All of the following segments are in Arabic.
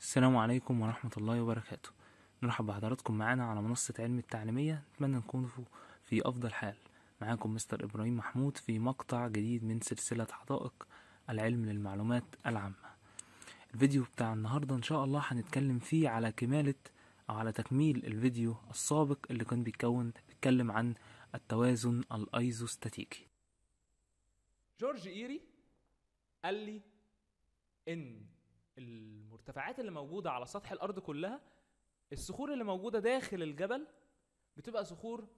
السلام عليكم ورحمة الله وبركاته. نرحب بحضراتكم معانا على منصة علم التعليمية. نتمنى نكون في أفضل حال. معاكم مستر إبراهيم محمود في مقطع جديد من سلسلة حدائق العلم للمعلومات العامة. الفيديو بتاع النهاردة إن شاء الله هنتكلم فيه على كمالة أو على تكميل الفيديو السابق اللي كان بيتكلم عن التوازن الأيزوستاتيكي. جورج إيري قال لي إن المرتفعات اللي موجودة على سطح الأرض كلها، الصخور اللي موجودة داخل الجبل بتبقى صخور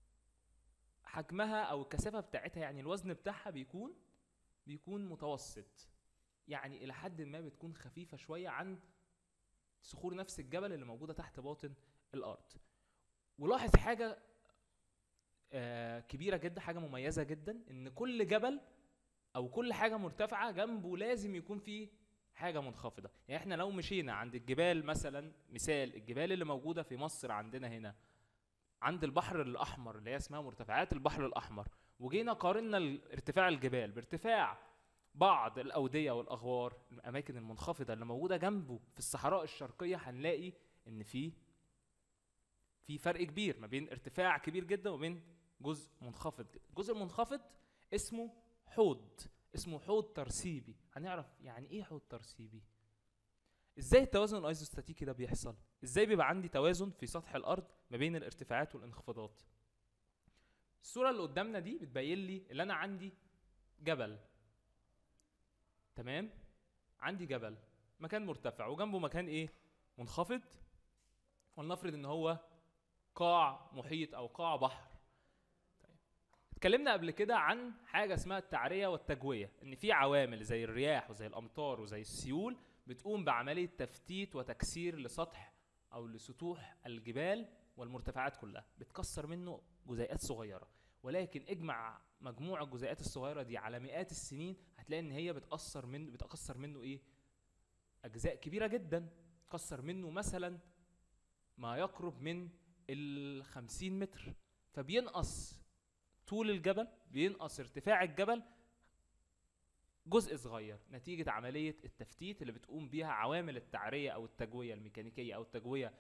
حجمها أو الكثافة بتاعتها، يعني الوزن بتاعها بيكون متوسط، يعني إلى حد ما بتكون خفيفة شوية عن صخور نفس الجبل اللي موجودة تحت باطن الأرض. ولاحظ حاجة كبيرة جدا، حاجة مميزة جدا، إن كل جبل أو كل حاجة مرتفعة جنبه لازم يكون فيه حاجة منخفضة. يعني احنا لو مشينا عند الجبال مثلا، مثال الجبال اللي موجودة في مصر عندنا هنا عند البحر الأحمر اللي هي اسمها مرتفعات البحر الأحمر، وجينا قارنا ارتفاع الجبال بارتفاع بعض الأودية والأغوار الأماكن المنخفضة اللي موجودة جنبه في الصحراء الشرقية، هنلاقي إن في فرق كبير ما بين ارتفاع كبير جدا وبين جزء منخفض. الجزء المنخفض اسمه حوض ترسيبي. هنعرف يعني ايه حوض ترسيبي، ازاي التوازن الايزوستاتيكي ده بيحصل، ازاي بيبقى عندي توازن في سطح الارض ما بين الارتفاعات والانخفاضات. الصورة اللي قدامنا دي بتبين لي اللي انا عندي جبل، تمام؟ عندي جبل مكان مرتفع وجنبه مكان ايه؟ منخفض، ولنفرض ان هو قاع محيط او قاع بحر. اتكلمنا قبل كده عن حاجة اسمها التعرية والتجوية، ان في عوامل زي الرياح وزي الامطار وزي السيول بتقوم بعملية تفتيت وتكسير لسطح او لسطوح الجبال والمرتفعات كلها، بتكسر منه جزيئات صغيرة، ولكن اجمع مجموع الجزيئات الصغيرة دي على مئات السنين هتلاقي ان هي بتكسر منه ايه؟ اجزاء كبيرة جدا. تكسر منه مثلا ما يقرب من 50 متر، فبينقص طول الجبل، بينقص ارتفاع الجبل جزء صغير نتيجة عملية التفتيت اللي بتقوم بيها عوامل التعرية أو التجوية الميكانيكية أو التجوية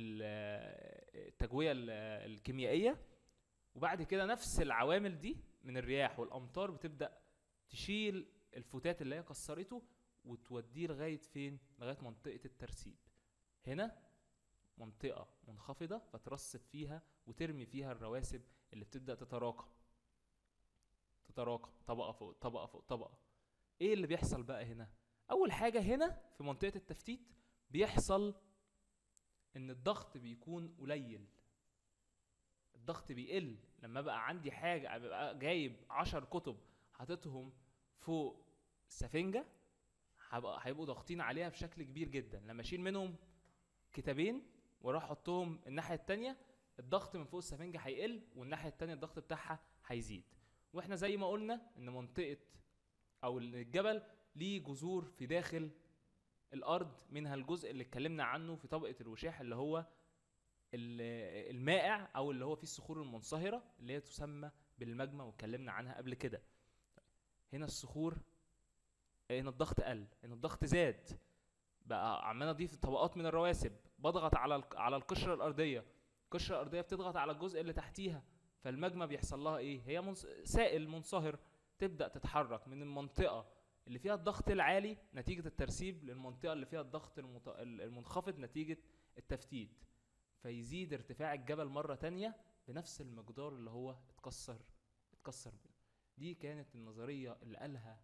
الكيميائية. وبعد كده نفس العوامل دي من الرياح والأمطار بتبدأ تشيل الفتات اللي هي كسرته وتوديه لغاية فين؟ لغاية منطقة الترسيب. هنا منطقة منخفضة فترسب فيها وترمي فيها الرواسب اللي بتبدأ تتراكم طبقة فوق طبقة فوق طبقة. ايه اللي بيحصل بقى هنا؟ اول حاجة هنا في منطقة التفتيت بيحصل ان الضغط بيكون قليل، الضغط بيقل. لما بقى عندي حاجة بقى جايب 10 كتب حاططهم فوق سفنجة هيبقوا ضاغطين عليها بشكل كبير جدا. لما اشيل منهم كتابين واروح احطهم الناحية التانية، الضغط من فوق السفنجة هيقل والناحية التانية الضغط بتاعها هيزيد. واحنا زي ما قلنا ان منطقة او الجبل ليه جذور في داخل الارض، منها الجزء اللي اتكلمنا عنه في طبقة الوشاح اللي هو المائع او اللي هو فيه الصخور المنصهرة اللي هي تسمى بالماجما واتكلمنا عنها قبل كده. هنا الصخور، هنا الضغط قل، هنا الضغط زاد، بقى عمال اضيف طبقات من الرواسب، بضغط على القشرة الارضية، القشرة الارضية بتضغط على الجزء اللي تحتيها، فالماجما بيحصل لها ايه؟ هي سائل منصهر، تبدأ تتحرك من المنطقة اللي فيها الضغط العالي نتيجة الترسيب للمنطقة اللي فيها الضغط المنخفض نتيجة التفتيت، فيزيد ارتفاع الجبل مرة تانية بنفس المقدار اللي هو اتكسر منه. دي كانت النظرية اللي قالها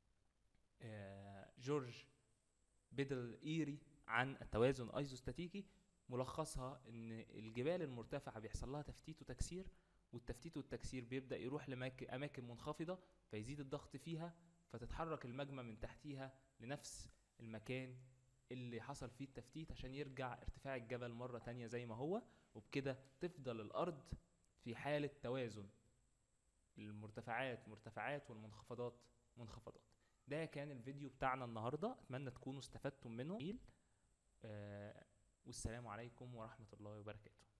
جورج بيدل إيري عن التوازن الايزوستاتيكي. ملخصها ان الجبال المرتفعة بيحصل لها تفتيت وتكسير، والتفتيت والتكسير بيبدأ يروح لأماكن منخفضة فيزيد الضغط فيها، فتتحرك الماجما من تحتيها لنفس المكان اللي حصل فيه التفتيت عشان يرجع ارتفاع الجبل مرة تانية زي ما هو، وبكده تفضل الأرض في حالة توازن، المرتفعات مرتفعات والمنخفضات منخفضات. ده كان الفيديو بتاعنا النهاردة، أتمنى تكونوا استفدتم منه. والسلام عليكم ورحمة الله وبركاته.